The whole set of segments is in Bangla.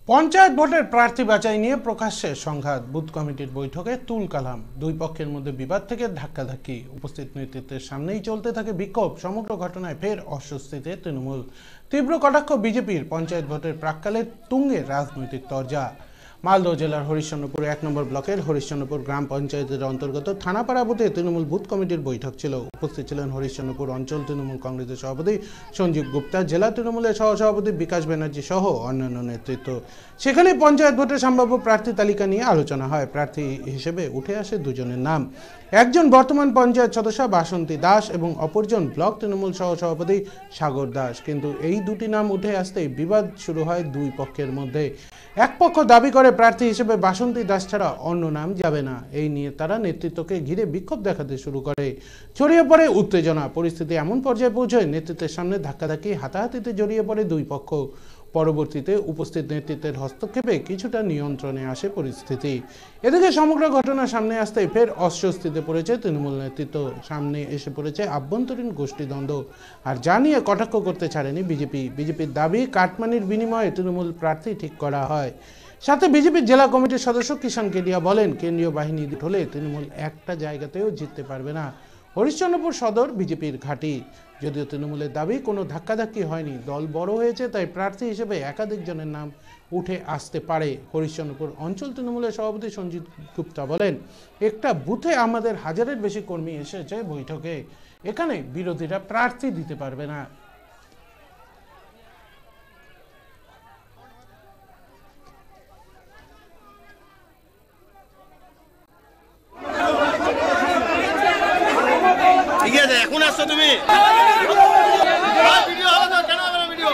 পঞ্চায়েত ভোটের প্রার্থী বাছাই নিয়ে প্রকাশ্যে সংঘাত, বুথ কমিটির বৈঠকে তুলকালাম, দুই পক্ষের মধ্যে বিবাদ থেকে ধাক্কাধাক্কি, উপস্থিত নেতৃত্বের সামনেই চলতে থাকে বিক্ষোভ। সমগ্র ঘটনায় ফের অস্বস্তিতে তৃণমূল। তীব্র কটাক্ষ বিজেপির। পঞ্চায়েত ভোটের প্রাক্কালে তুঙ্গে রাজনৈতিক তরজা। মালদহ জেলার হরিশ্চন্দ্রপুর ১ নম্বর ব্লকের হরিশ্চন্দ্রপুর গ্রাম পঞ্চায়েতের অন্তর্গত থানাপাড়া বুথে তৃণমূল বুথ কমিটির বৈঠক ছিল। উপস্থিত ছিলেন হরিশ্চন্দ্রপুর অঞ্চল তৃণমূল কংগ্রেসের সভাপতি সঞ্জীব গুপ্তা, জেলা তৃণমূলের সহসভাপতি বিকাশ ব্যানার্জি সহ অন্যান্য নেতৃত্ব। সেখানে পঞ্চায়েত ভোটের সম্ভাব্য প্রার্থী তালিকা নিয়ে আলোচনা হয়। প্রার্থী হিসেবে উঠে আসে দুজনের নাম। একজন বর্তমান পঞ্চায়েত সদস্য বাসন্তী দাস এবং অপরজন ব্লক তৃণমূল সহসভাপতি সাগর দাস। কিন্তু এই দুটি নাম উঠে আসতেই বিবাদ শুরু হয় দুই পক্ষের মধ্যে। এক পক্ষ দাবি করে প্রার্থী হিসেবে বাসন্তী দাস ছাড়া অন্য নাম যাবে না। এই নিয়ে তারা নেতৃত্বকে ঘিরে বিক্ষোভ দেখাতে শুরু করে। ছড়িয়ে পড়ে উত্তেজনা। পরিস্থিতি এমন পর্যায়ে পৌঁছয় নেতৃত্বের সামনে ধাক্কাধাক্কি, হাতাহাতিতে জড়িয়ে পড়ে দুই পক্ষ। পরবর্তীতে উপস্থিত নেতৃত্বের হস্তক্ষেপে কিছুটা নিয়ন্ত্রণে আসে পরিস্থিতি। এদিকে সমগ্র ঘটনা সামনে আসতেই ফের অস্বস্তিতে পড়েছে তৃণমূল নেতৃত্ব। সামনে এসে পড়েছে আভ্যন্তরীণ গোষ্ঠীদ্বন্দ্ব। আর যা নিয়ে কটাক্ষ করতে ছাড়েনি বিজেপি। বিজেপির দাবি, কাটমানির বিনিময়ে তৃণমূল প্রার্থী ঠিক করা হয়। সাথে বিজেপির জেলা কমিটির সদস্য কিষাণ কেডিয়া বলেন, কেন্দ্রীয় বাহিনী হলে তৃণমূল একটা জায়গাতেও জিততে পারবে না। হরিশ্চন্দ্রপুর সদর বিজেপির ঘাঁটি। যদিও তৃণমূলের দাবি কোনো ধাক্কাধাক্কি হয়নি, দল বড় হয়েছে, তাই প্রার্থী হিসেবে একাধিক জনের নাম উঠে আসতে পারে। হরিশ্চন্দ্রপুর অঞ্চল তৃণমূলের সভাপতি সঞ্জীব গুপ্তা বলেন, একটা বুথে আমাদের 1000-এর বেশি কর্মী এসেছে বৈঠকে। এখানে বিরোধীরা প্রার্থী দিতে পারবে না। ঠিক আছে, এখন আসছো তুমি? ভিডিও হবে তো, কেন হবে না ভিডিও?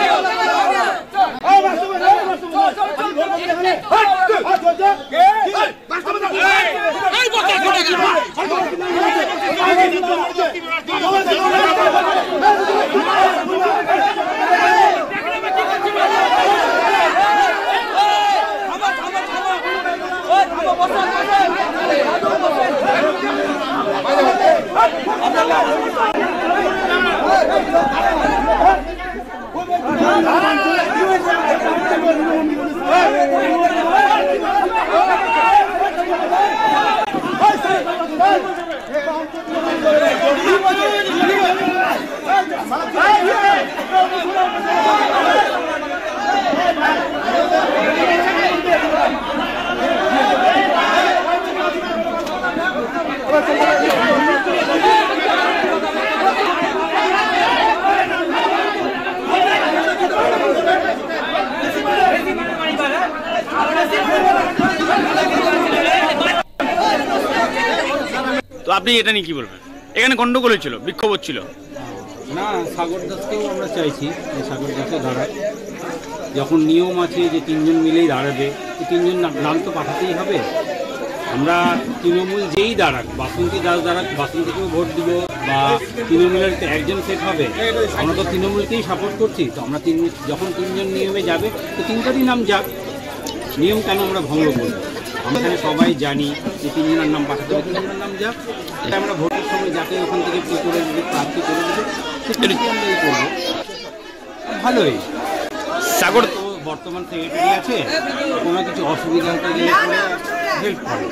তো আপনি এটা নিয়ে কি বলবেন? এখানে গন্ডগোল হচ্ছিল, বিক্ষোভ হচ্ছিল না? সাগর দাসকেও আমরা চাইছি যে সাগর দাসও দাঁড়ায়। যখন নিয়ম আছে যে 3 জন মিলেই দাঁড়াবে, তো 3 জন নাম তো পাঠাতেই হবে। আমরা তৃণমূল যেই দাঁড়াক, বাসন্তী দাস দাঁড়াক, বাসন্তীকেও ভোট দিব, বা তৃণমূলের একজন সেট হবে, আমরা তো তৃণমূলকেই সাপোর্ট করছি। তো আমরা যখন 3 জন নিয়মে যাবে, তো 3টারই নাম যাক। নিয়ম কেন আমরা ভঙ্গ করব? আমরা সবাই জানি যে 3 জনের নাম পাঠাতে হবে, 3 জনের নাম যাক। এটা আমরা ভোটের সময় যাকে ওখান থেকে পে করে দেবে, প্রার্থী করে দেবে, সেটাই আমরা এই করবো। ভালোই। সাগর তো বর্তমান সেক্রেটারি আছে, কোনো কিছু অসুবিধা হতে গেলে হেল্প করে।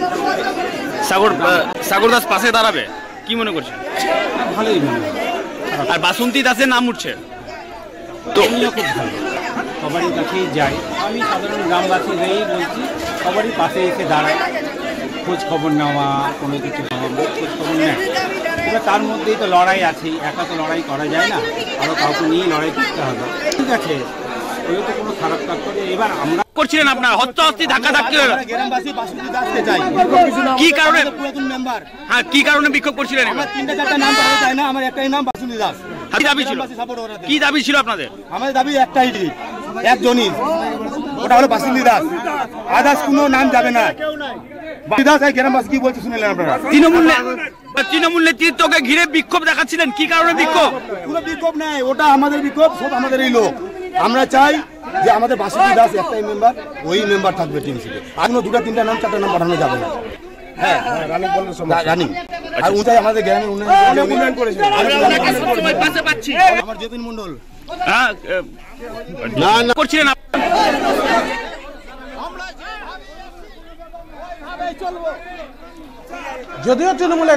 সাগর দাস পাশে দাঁড়াবে কি মনে করছেন? ভালোই মনে হয়। আর বাসন্তী দাসের নাম উঠছে তো এমনিও খুব ভালো, সবারই কাছেই যাই। আমি সাধারণ গ্রামবাসী হয়েই বলছি, সবারই পাশে এসে দাঁড়ায়, খোঁজ খবর নেওয়া, কোনো কিছু খোঁজ খবর নেয়। এবার তার মধ্যেই তো লড়াই আছেই, একা তো লড়াই করা যায় না, আরও কাউকে নিয়েই লড়াই করতে হবে। ঠিক আছে, ওই তো কোনো খারাপ কাজ করে। এবার আমরা করছিলেন আপনার হস্তাহস্তি, ধাক্কাধাক্কি গ্রামবাসী বাসন্তী দাসকে চাই। কি কারণে? পুরাতন মেম্বার। হ্যাঁ, কি কারণে বিক্ষোভ করছিলেন? আমার 3-4টা নাম পাওয়া যায় না, আমার একটাই নাম বাসন্তী দাস। কি দাবি ছিল? কি দাবি ছিল আপনাদের? আমাদের দাবি একটাই, একজনই, ওটা হলো বাসন্তী দাস। আদার্স কোনো নাম যাবে না। দাস গ্রামবাসী কি বলছে শুনলেন আপনারা? তৃণমূল নেতৃত্বকে ঘিরে বিক্ষোভ দেখাচ্ছিলেন, কি কারণে বিক্ষোভ? পুরো বিক্ষোভ নাই, ওটা আমাদের বিক্ষোভ, সব আমাদেরই লোক। আমরা চাই যে আমাদের বাসন্তী দাস একটাই মেম্বার, ওই মেম্বার থাকবে টিএমসিতে। আর কোনো 2-3টা নাম 4টা নাম পাঠানো যাবে না। হ্যাঁ, রানিং। আর উনি আমাদের গ্রামের উন্নয়ন করেছে। আমার জেপিন মন্ডল। হ্যাঁ, করছিলেন যদিও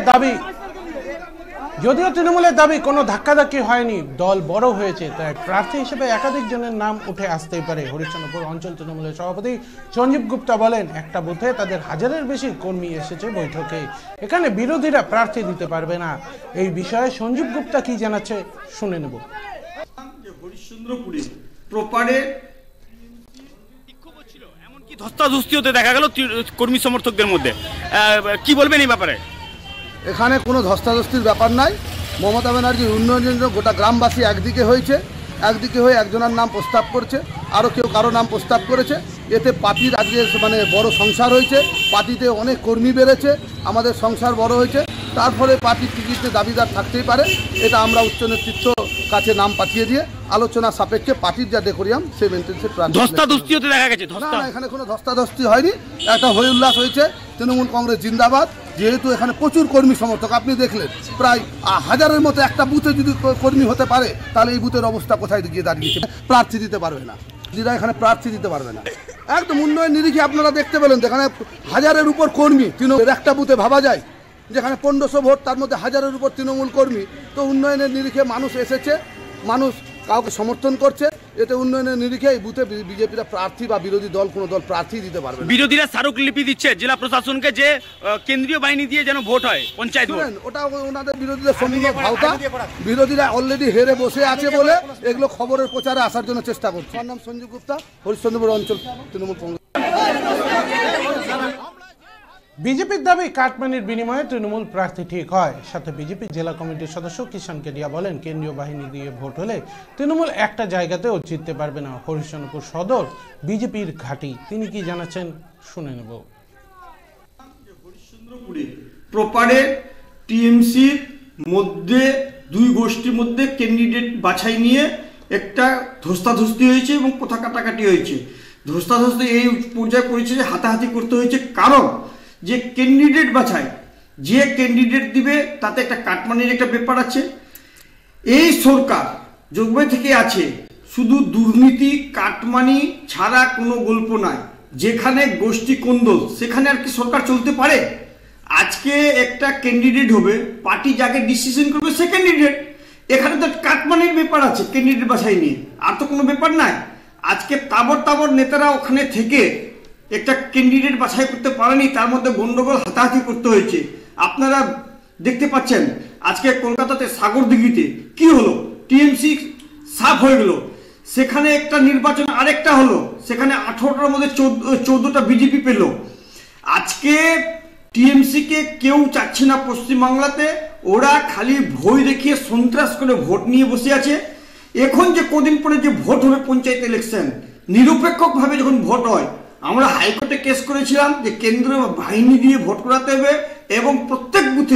তৃণমূলের দাবি কোনো ধাক্কাধাক্কি হয়নি, দল বড় হয়েছে, তাই প্রার্থী হিসেবে একাধিক জনের নাম উঠে আসতেই পারে। হরিশ্চন্দ্রপুর অঞ্চল তৃণমূলের সভাপতি সঞ্জীব গুপ্তা বলেন, একটা বুথে তাদের হাজারের বেশি কর্মী এসেছে বৈঠকে, এখানে বিরোধীরা প্রার্থী দিতে পারবে না। এই বিষয়ে সঞ্জীব গুপ্তা কি জানাচ্ছে শুনে নেব। হরিশ্চন্দ্রপুরে প্রপারে এমনকি ধস্তাধস্তি হতে দেখা গেল কর্মী সমর্থকদের মধ্যে, কি বলবেন এই ব্যাপারে? এখানে কোনো ধস্তাধস্তির ব্যাপার নাই। মমতা ব্যানার্জির উন্নয়নের জন্য গোটা গ্রামবাসী একদিকে হয়েছে, একদিকে হয়ে একজনের নাম প্রস্তাব করছে, আরও কেউ কারো নাম প্রস্তাব করেছে। এতে পার্টির আজকে বড় সংসার হয়েছে, পার্টিতে অনেক কর্মী বেড়েছে, আমাদের সংসার বড় হয়েছে। তার ফলে পার্টির টিকিটে দাবিদার থাকতেই পারে, এটা আমরা উচ্চ নেতৃত্ব কাছে নাম পাঠিয়ে দিয়ে আলোচনা সাপেক্ষে পার্টির যা ডেকোরিয়াম সেই মেনটেন্সে ধস্তাধস্তি হতে দেখা গেছে। না, এখানে কোনো ধস্তাধস্তি হয়নি, একটা হই উল্লাস হয়েছে। তৃণমূল কংগ্রেস জিন্দাবাদ। যেহেতু এখানে প্রচুর কর্মী সমর্থক, আপনি দেখলেন প্রায় হাজারের মতো একটা বুথে যদি কর্মী হতে পারে, তাহলে এই বুথের অবস্থা কোথায় গিয়ে দাঁড়িয়েছে। প্রার্থী দিতে পারবে না, যারা এখানে প্রার্থী দিতে পারবে না। একদম উন্নয়ন নিরিখে আপনারা দেখতে পেলেন, যেখানে হাজারের উপর কর্মী তৃণমূলের একটা বুথে ভাবা যায় যেখানে 1500 ভোট, তার মধ্যে হাজারের উপর তৃণমূল কর্মী। তো উন্নয়নের নিরিখে মানুষ এসেছে, মানুষ কাউকে সমর্থন করছে, এতে উন্নয়নের নিরিখে এই বুথে বিজেপিরা প্রার্থী বা বিরোধী দল কোনো দল প্রার্থী দিতে পারবে না। বিরোধীরা স্মারকলিপি দিচ্ছে জেলা প্রশাসনকে যে কেন্দ্রীয় বাহিনী দিয়ে যেন ভোট হয়, পঞ্চায়েত ভোট। ওটা ওনাদের বিরোধীদের সম্পূর্ণ ভাওতা। বিরোধীরা অলরেডি হেরে বসে আছে বলে এগুলো খবরের প্রচারে আসার জন্য চেষ্টা করছে। আমার নাম সঞ্জীব গুপ্তা, হরিশ্চন্দ্রপুর অঞ্চল তৃণমূল কংগ্রেস। বিজেপির দাবি কাটমানির বিনিময়ে তৃণমূল প্রার্থী ঠিক হয়। সাথে বিজেপি জেলা কমিটির সদস্য কিষান কেডিয়া বলেন, কেন্দ্রীয় বাহিনী দিয়ে ভোট হলে তৃণমূল একটা জায়গাতেও জিততে পারবে না। হরিশ্চন্দ্রপুর সদর বিজেপির ঘাঁটি, তিনি কি জানাচ্ছেন শুনে নেব। হরিশ্চন্দ্রপুরে প্রপারে টিএমসির মধ্যে দুই গোষ্ঠীর মধ্যে ক্যান্ডিডেট বাছাই নিয়ে একটা ধস্তাধস্তি হয়েছে এবং কথা কাটাকাটি হয়েছে। ধস্তাধস্তি এই পর্যায়ে পড়েছে যে হাতাহাতি করতে হয়েছে, কারণ যে ক্যান্ডিডেট বাছাই, যে ক্যান্ডিডেট দিবে তাতে একটা কাটমানির একটা ব্যাপার আছে। এই সরকার যোগবে থেকে আছে, শুধু দুর্নীতি কাটমানি ছাড়া কোনো গল্প নাই। যেখানে গোষ্ঠী কোন্দল সেখানে আর কি সরকার চলতে পারে? আজকে একটা ক্যান্ডিডেট হবে, পার্টি যাকে ডিসিশন করবে সে ক্যান্ডিডেট। এখানে তো কাটমানির ব্যাপার আছে ক্যান্ডিডেট বাছাই নিয়ে, আর তো কোনো ব্যাপার নাই। আজকে তাবর নেতারা ওখানে থেকে একটা ক্যান্ডিডেট বাছাই করতে পারেনি, তার মধ্যে গন্ডগোল হাতাহাতি করতে হয়েছে। আপনারা দেখতে পাচ্ছেন আজকে কলকাতাতে সাগরদিঘিতে কি হলো, টিএমসি সাফ হয়ে গেল। সেখানে একটা নির্বাচন আরেকটা হলো, সেখানে 18টার মধ্যে 14টা বিজেপি পেল। আজকে টিএমসিকে কেউ চাচ্ছে না পশ্চিমবাংলাতে, ওরা খালি ভয় দেখিয়ে সন্ত্রাস করে ভোট নিয়ে বসে আছে। এখন যে কদিন পরে যে ভোট হবে পঞ্চায়েত ইলেকশন, নিরপেক্ষভাবে যখন ভোট হয়, আমরা হাইকোর্টে কেস করেছিলাম যে কেন্দ্রীয় বাহিনী দিয়ে ভোট করাতে হবে এবং প্রত্যেক বুথে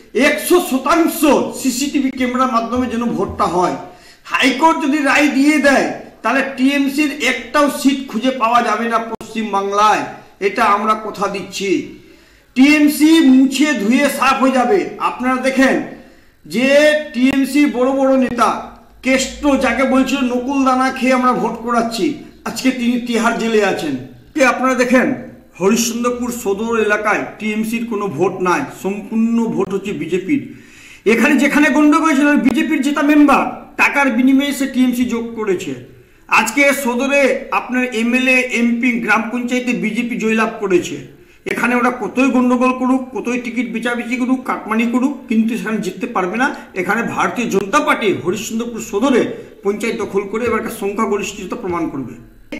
100% সিসিটিভি ক্যামেরার মাধ্যমে যেন ভোটটা হয়। হাইকোর্ট যদি রায় দিয়ে দেয় তাহলে টিএমসির একটাও সিট খুঁজে পাওয়া যাবে না পশ্চিমবাংলায়, এটা আমরা কথা দিচ্ছি। টিএমসি মুছে ধুয়ে সাফ হয়ে যাবে। আপনারা দেখেন যে টিএমসি বড় বড় নেতা কেষ্ট, যাকে বলছিল নকুল দানা খেয়ে আমরা ভোট করাচ্ছি, আজকে তিনি তিহার জেলে আছেন। আপনারা দেখেন হরিশ্চন্দ্রপুর সদর এলাকায় টিএমসির কোনো ভোট নাই, সম্পূর্ণ ভোট হচ্ছে বিজেপির। এখানে যেখানে গন্ডগোল হয়েছিল বিজেপির যেটা মেম্বার টাকার বিনিময়ে সে টিএমসি যোগ করেছে। আজকে সদরে আপনার এমএলএ এমপি গ্রাম পঞ্চায়েতে বিজেপি জয়লাভ করেছে। এখানে ওরা কতই গন্ডগোল করুক, কতই টিকিট বেচাবেচি করুক, কাটমানি করুক, কিন্তু সেখানে জিততে পারবে না। এখানে ভারতীয় জনতা পার্টি হরিশ্চন্দ্রপুর সদরে পঞ্চায়েত দখল করে এবার একটা সংখ্যাগরিষ্ঠতা প্রমাণ করবে।